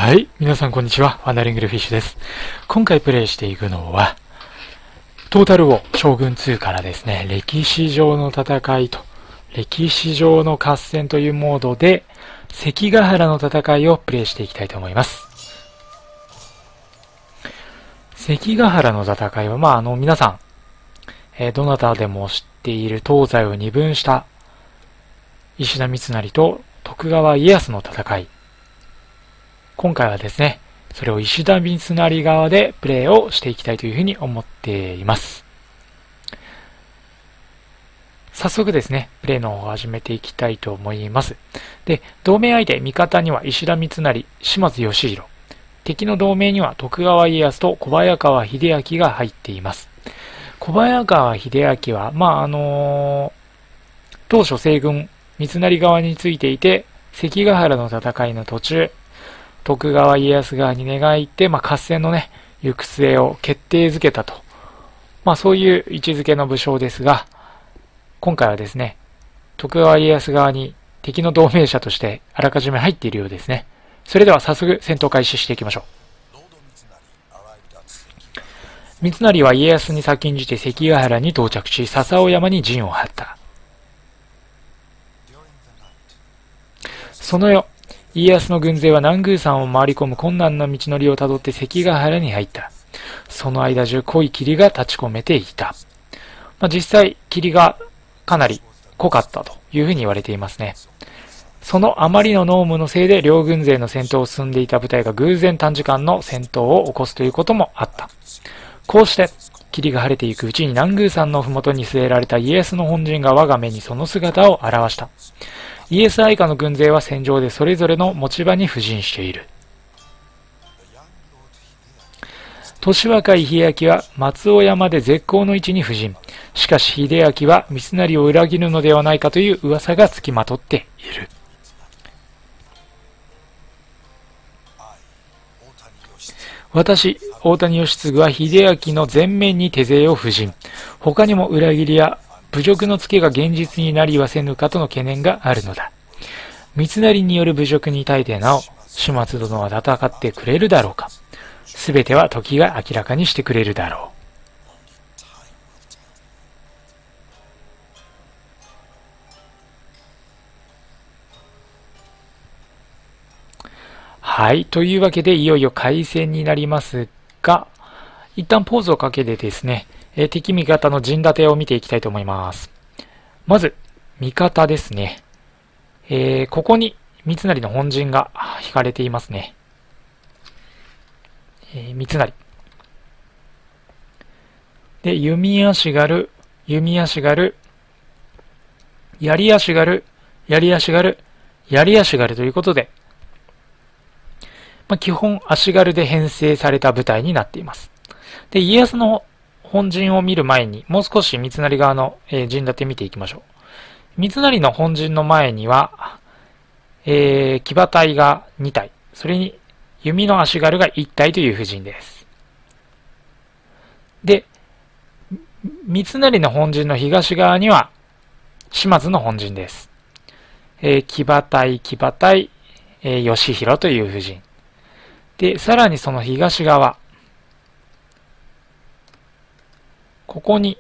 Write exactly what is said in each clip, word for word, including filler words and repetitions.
はい、皆さんこんにちは。ワンダリングルフィッシュです。今回プレイしていくのは、トータルウォー将軍ツーからですね、歴史上の戦いと、歴史上の合戦というモードで、関ヶ原の戦いをプレイしていきたいと思います。関ヶ原の戦いは、まあ、あの、皆さん、えー、どなたでも知っている東西を二分した石田三成と徳川家康の戦い。今回はですね、それを石田三成側でプレイをしていきたいというふうに思っています。早速ですね、プレイの方を始めていきたいと思います。で、同盟相手、味方には石田三成、島津義弘。敵の同盟には徳川家康と小早川秀明が入っています。小早川秀明は、まあ、あのー、当初西軍、三成側についていて、関ヶ原の戦いの途中、徳川家康側に寝返って、まあ、合戦のね、行く末を決定づけたと。まあ、そういう位置づけの武将ですが、今回はですね、徳川家康側に敵の同盟者としてあらかじめ入っているようですね。それでは早速戦闘開始していきましょう。三成は家康に先んじて関ヶ原に到着し、笹尾山に陣を張った。その夜、家康の軍勢は南宮山を回り込む困難な道のりをたどって関ヶ原に入った。その間中濃い霧が立ち込めていた。まあ、実際、霧がかなり濃かったというふうに言われていますね。そのあまりの濃霧のせいで両軍勢の戦闘を進んでいた部隊が偶然短時間の戦闘を起こすということもあった。こうして、霧が晴れていくうちに南宮山のふもとに据えられた家康の本陣が我が目にその姿を現した。イエス愛下の軍勢は戦場でそれぞれの持ち場に布陣している。年若い秀明は松尾山で絶好の位置に布陣。しかし秀明は三成を裏切るのではないかという噂がつきまとっている。私、大谷義次は秀明の前面に手勢を布陣。他にも裏切りや侮辱のつけが現実になりはせぬかとの懸念があるのだ。三成による侮辱に耐えてなお、島津殿は戦ってくれるだろうか。すべては時が明らかにしてくれるだろう。はい。というわけで、いよいよ開戦になりますが、一旦ポーズをかけてですね、え敵味方の陣立てを見ていきたいと思います。まず、味方ですね。えー、ここに三成の本陣が引かれていますね。えー、三成。で、弓足軽、弓足軽、槍足軽、槍足軽、槍足軽ということで、まあ、基本足軽で編成された部隊になっています。で、家康の本陣を見る前に、もう少し三成側の、えー、陣立て見ていきましょう。三成の本陣の前には、えー、騎馬隊がに体、それに弓の足軽がいち体という布陣です。で、三成の本陣の東側には、島津の本陣です。えー、騎馬隊、騎馬隊、えー、義弘という布陣。で、さらにその東側、ここに、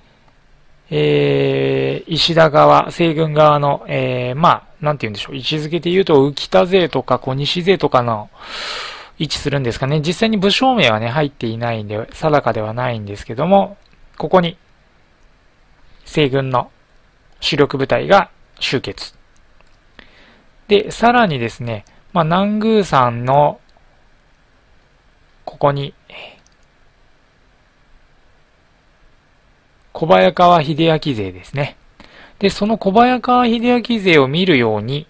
えー、石田側、西軍側の、えー、まあ、なんて言うんでしょう。位置づけで言うと、浮田勢とか小西勢とかの位置するんですかね。実際に武将名はね、入っていないんで、定かではないんですけども、ここに、西軍の主力部隊が集結。で、さらにですね、まあ、南宮山の、ここに、小早川秀明勢ですね。で、その小早川秀明勢を見るように、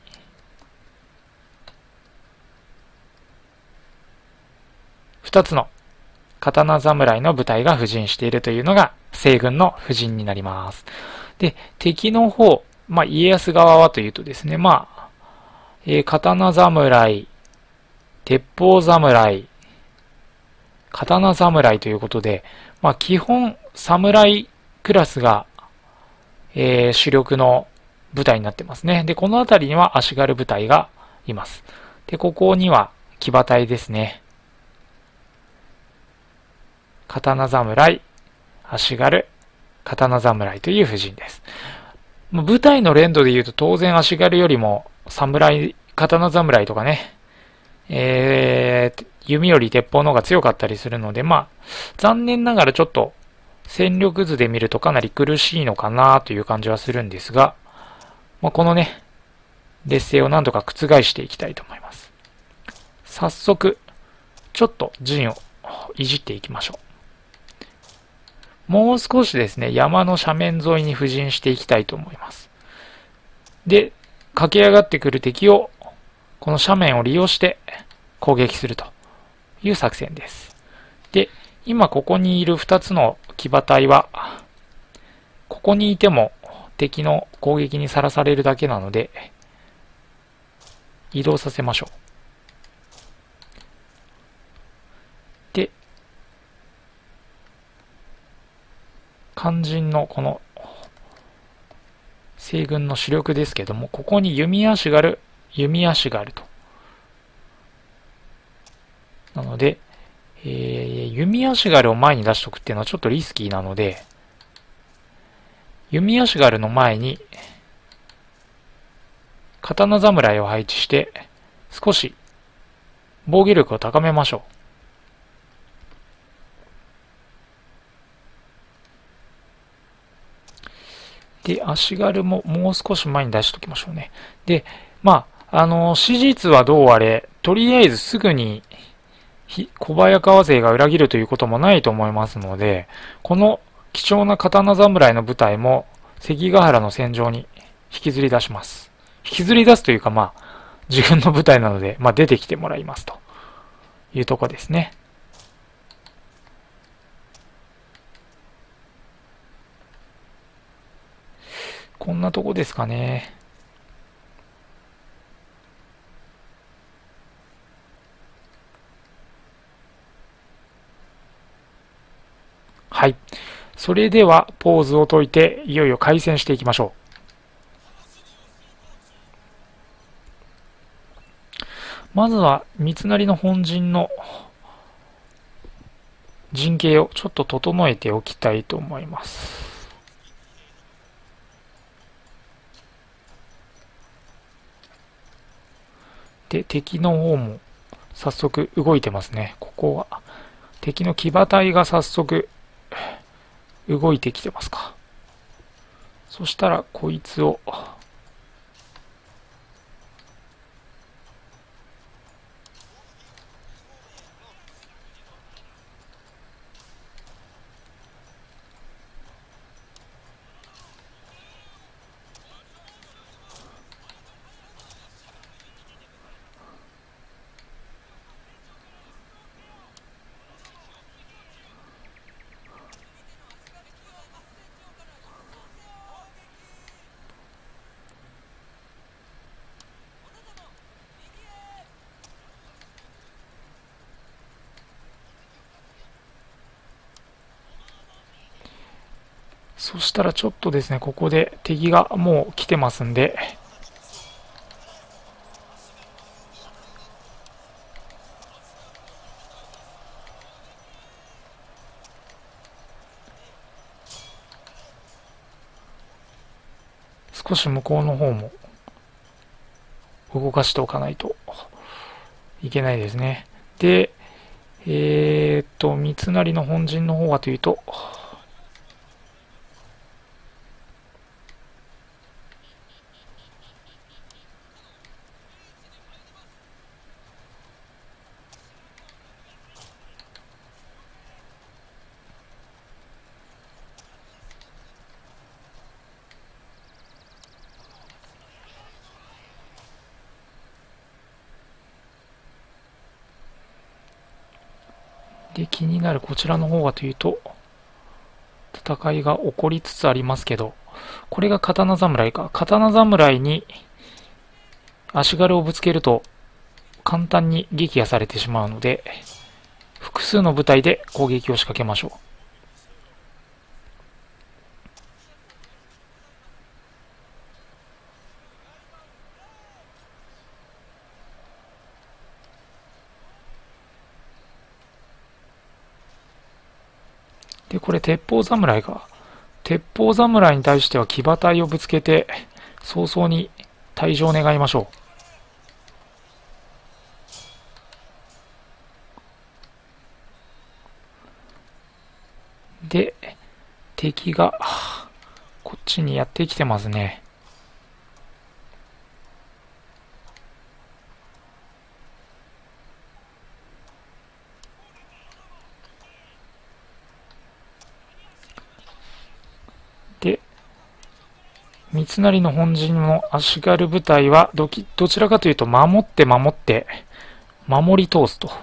二つの刀侍の部隊が布陣しているというのが西軍の布陣になります。で、敵の方、まあ、家康側はというとですね、まあ、えー、刀侍、鉄砲侍、刀侍ということで、まあ、基本侍クラスが、えー、主力の部隊になってますね。で、この辺りには足軽部隊がいます。で、ここには騎騎馬隊ですね。刀侍、足軽、刀侍という布陣です。舞台の連動で言うと当然足軽よりも侍、刀侍とかね、えー、弓より鉄砲の方が強かったりするので、まあ、残念ながらちょっと戦力図で見るとかなり苦しいのかなという感じはするんですが、まあ、このね、劣勢を何とか覆していきたいと思います。早速、ちょっと陣をいじっていきましょう。もう少しですね、山の斜面沿いに布陣していきたいと思います。で、駆け上がってくる敵を、この斜面を利用して攻撃するという作戦です。で、今ここにいるふたつの騎馬隊は、ここにいても敵の攻撃にさらされるだけなので、移動させましょう。で、肝心のこの西軍の主力ですけども、ここに弓足軽、弓足軽と。なので、えー、弓足軽を前に出しとくっていうのはちょっとリスキーなので、弓足軽の前に刀侍を配置して少し防御力を高めましょう。で、足軽ももう少し前に出しときましょうね。で、まあ、あの、史実はどうあれ、とりあえずすぐに小早川勢が裏切るということもないと思いますので、この貴重な刀侍の部隊も関ヶ原の戦場に引きずり出します。引きずり出すというか、まあ、自分の部隊なので、まあ、出てきてもらいますというとこですね。こんなとこですかね。はい。それでは、ポーズを解いて、いよいよ開戦していきましょう。まずは、三成の本陣の陣形をちょっと整えておきたいと思います。で、敵の方も早速動いてますね。ここは、敵の騎馬隊が早速動いてきてますか。そしたら、こいつを、そしたらちょっとですね、ここで敵がもう来てますんで、少し向こうの方も動かしておかないといけないですね。で、えー、っと、三成の本陣の方はというと、で、気になるこちらの方はというと、戦いが起こりつつありますけど、これが刀侍か。刀侍に足軽をぶつけると簡単に撃破されてしまうので、複数の部隊で攻撃を仕掛けましょう。 で、これ鉄砲侍か。鉄砲侍に対しては騎馬隊をぶつけて、早々に退場願いましょう。で、敵が、こっちにやってきてますね。で、三成の本陣の足軽部隊はどき、どちらかというと守って守って、守り通すと。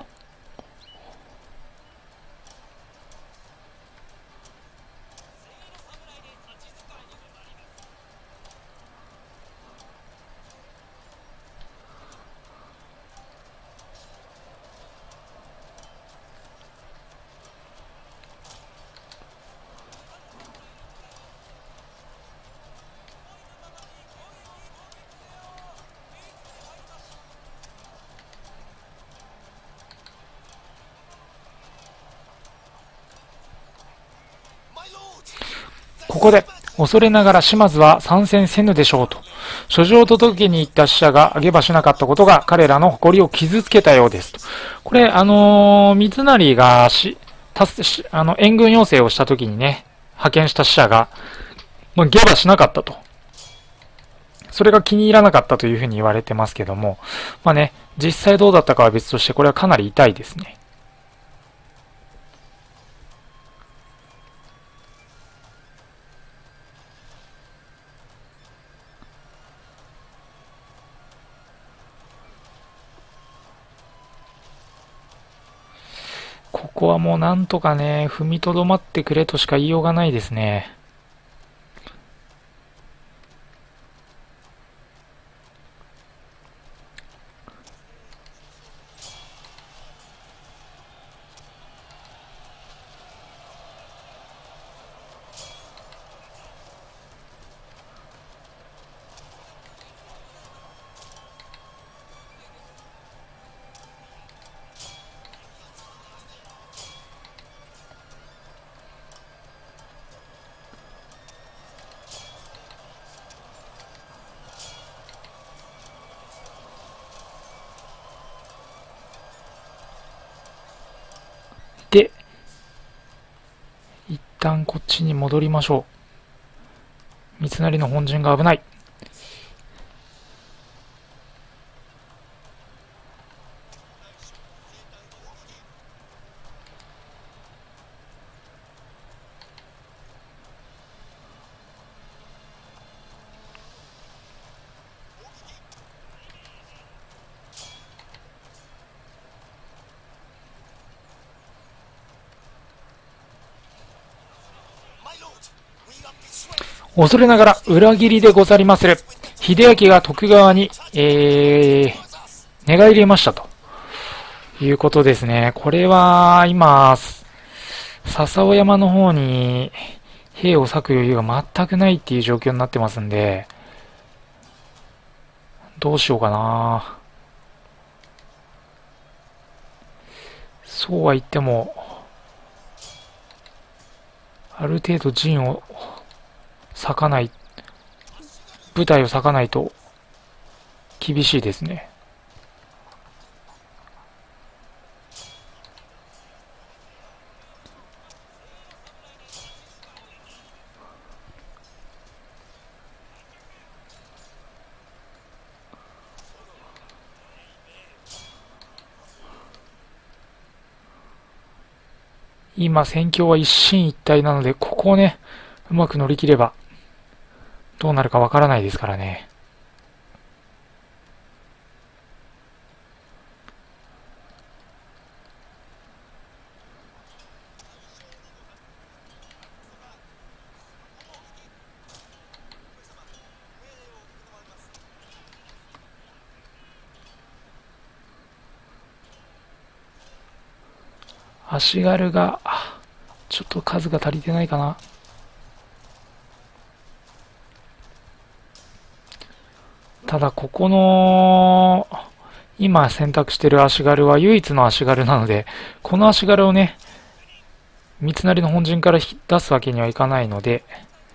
ここで、恐れながら島津は参戦せぬでしょうと、書状を届けに行った使者が挙げ場しなかったことが彼らの誇りを傷つけたようですと。これ、あのー、三成がし、たす、し、あの、援軍要請をした時にね、派遣した使者が、まあ、下馬しなかったと。それが気に入らなかったというふうに言われてますけども、まあね、実際どうだったかは別として、これはかなり痛いですね。ここはもうなんとかね、踏みとどまってくれとしか言いようがないですね。で、一旦こっちに戻りましょう。三成の本陣が危ない。恐れながら裏切りでござりまする。秀明が徳川に、えー、寝返りましたということですね。これは今、笹尾山の方に兵を割く余裕が全くないっていう状況になってますんで、どうしようかな。そうは言っても、ある程度陣を割かない、部隊を割かないと厳しいですね。今戦況は一進一退なので、ここをね、うまく乗り切ればどうなるかわからないですからね。足軽がちょっと数が足りてないかな。ただここの今選択してる足軽は唯一の足軽なので、この足軽をね三成の本陣から引き出すわけにはいかないので、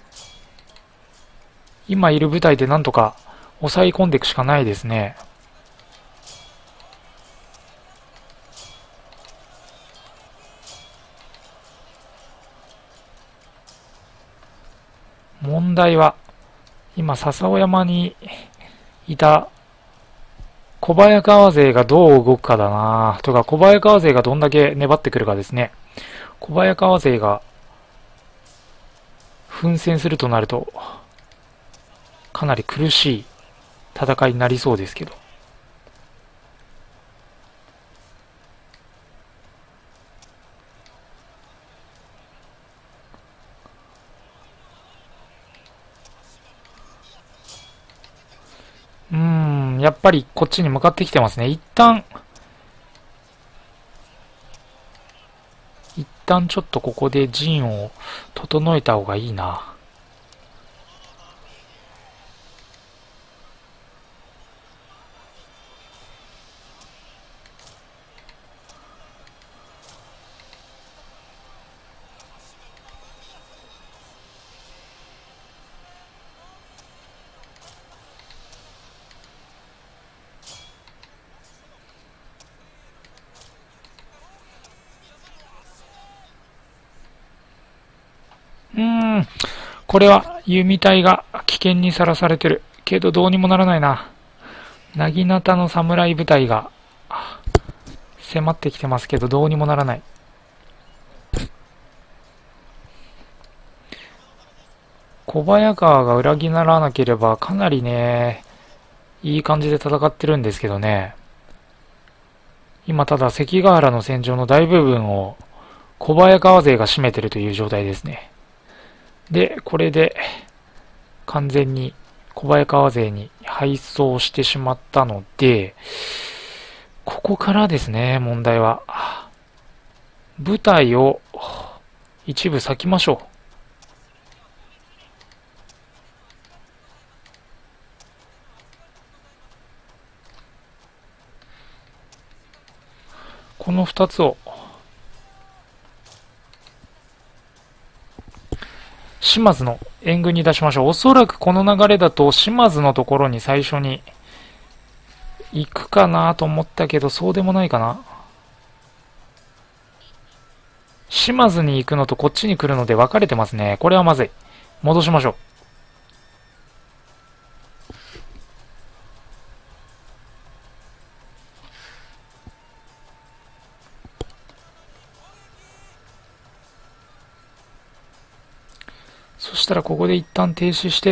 今いる部隊でなんとか抑え込んでいくしかないですね。問題は、今、笹尾山にいた小早川勢がどう動くかだなとか、小早川勢がどんだけ粘ってくるかですね。小早川勢が奮戦するとなると、かなり苦しい戦いになりそうですけど。うーん、やっぱりこっちに向かってきてますね。一旦、一旦ちょっとここで陣を整えた方がいいな。うーん、これは弓隊が危険にさらされてる。けどどうにもならないな。なぎなたの侍部隊が迫ってきてますけどどうにもならない。小早川が裏切らなければかなりね、いい感じで戦ってるんですけどね。今ただ関ヶ原の戦場の大部分を小早川勢が占めてるという状態ですね。で、これで完全に小早川勢に敗走してしまったので、ここからですね、問題は。部隊を一部割きましょう。この二つを島津の援軍に出しましょう。おそらくこの流れだと島津のところに最初に行くかなと思ったけど、そうでもないかな。島津に行くのとこっちに来るので分かれてますね。これはまずい。戻しましょう。そしたらここで一旦停止して、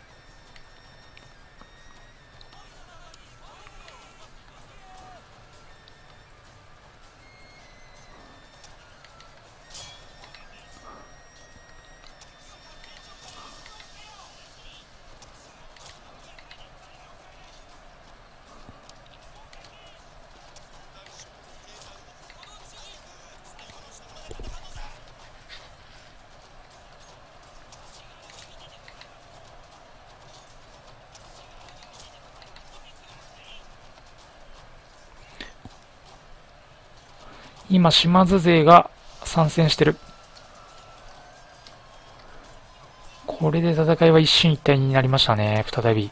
今島津勢が参戦してる。これで戦いは一進一退になりましたね、再び。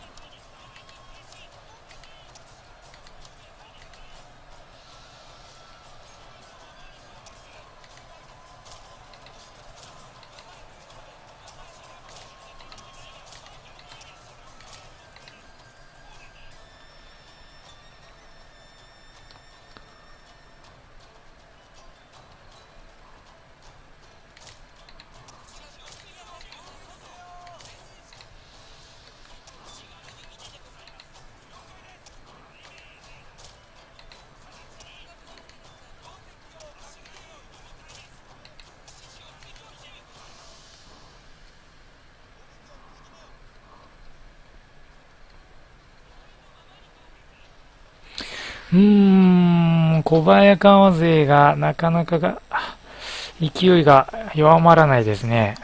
うーん、小早川勢がなかなかが勢いが弱まらないですね。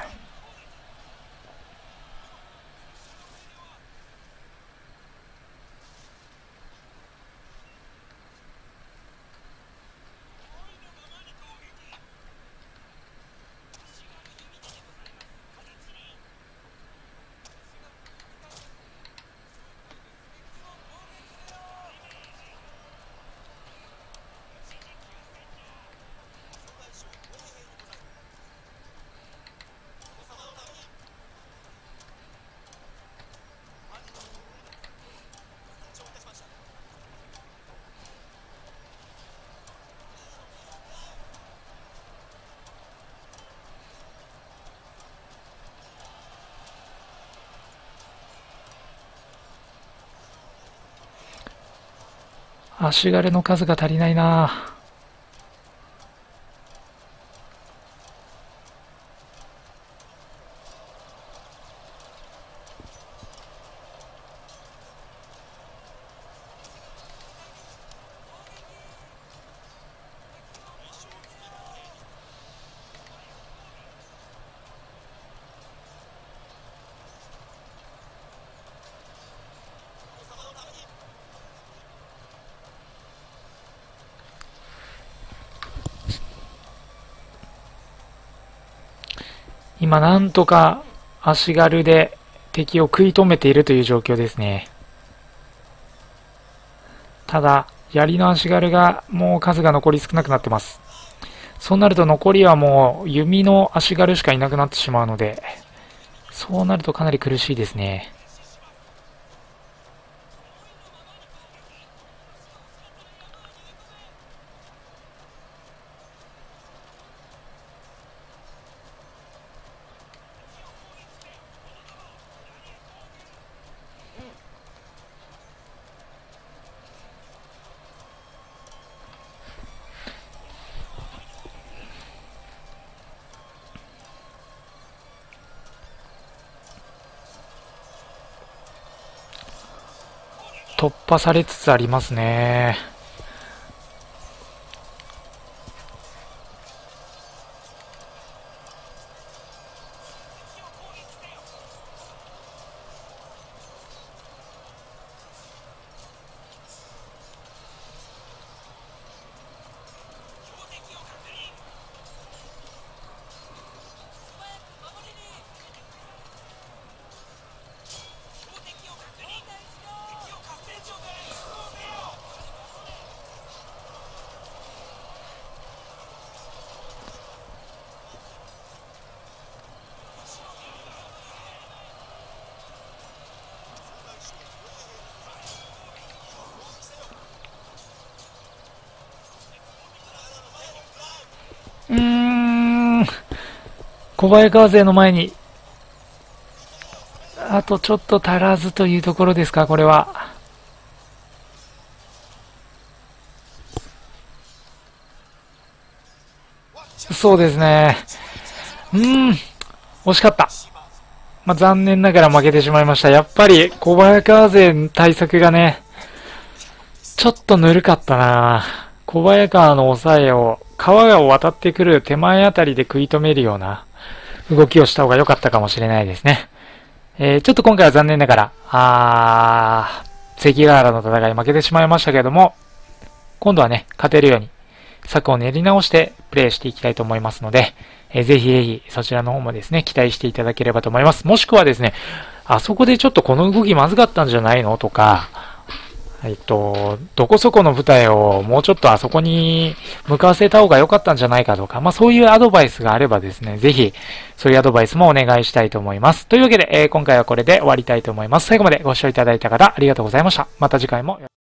足軽の数が足りないな。今なんとか足軽で敵を食い止めているという状況ですね。ただ、槍の足軽がもう数が残り少なくなってます。そうなると残りはもう弓の足軽しかいなくなってしまうので、そうなるとかなり苦しいですね。突破されつつありますね。うーん。小早川勢の前に、あとちょっと足らずというところですか、これは。そうですね。うーん。惜しかった。まあ、残念ながら負けてしまいました。やっぱり小早川勢対策がね、ちょっとぬるかったな。小早川の抑えを川を渡ってくる手前あたりで食い止めるような動きをした方が良かったかもしれないですね。えー、ちょっと今回は残念ながら、あー、関ヶ原の戦い負けてしまいましたけれども、今度はね、勝てるように策を練り直してプレイしていきたいと思いますので、えー、ぜひぜひそちらの方もですね、期待していただければと思います。もしくはですね、あそこでちょっとこの動きまずかったんじゃないのとか、えっと、どこそこの舞台をもうちょっとあそこに向かわせた方が良かったんじゃないかとか、まあそういうアドバイスがあればですね、ぜひそういうアドバイスもお願いしたいと思います。というわけで、えー、今回はこれで終わりたいと思います。最後までご視聴いただいた方ありがとうございました。また次回も